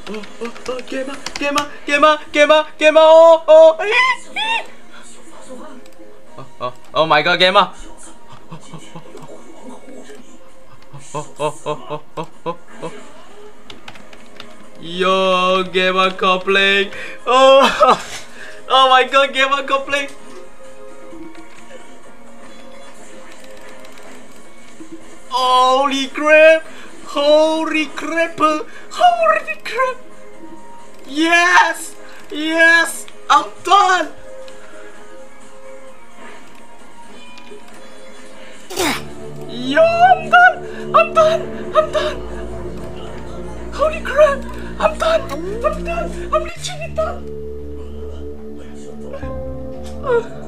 gamer. Oh my god, gamer. Yo, gamer Copling. Oh my god, gamer Copling. Holy crap! Holy crap! Yes! Yes! I'm done! Yo, I'm done! Holy crap! I'm done! I'm literally done!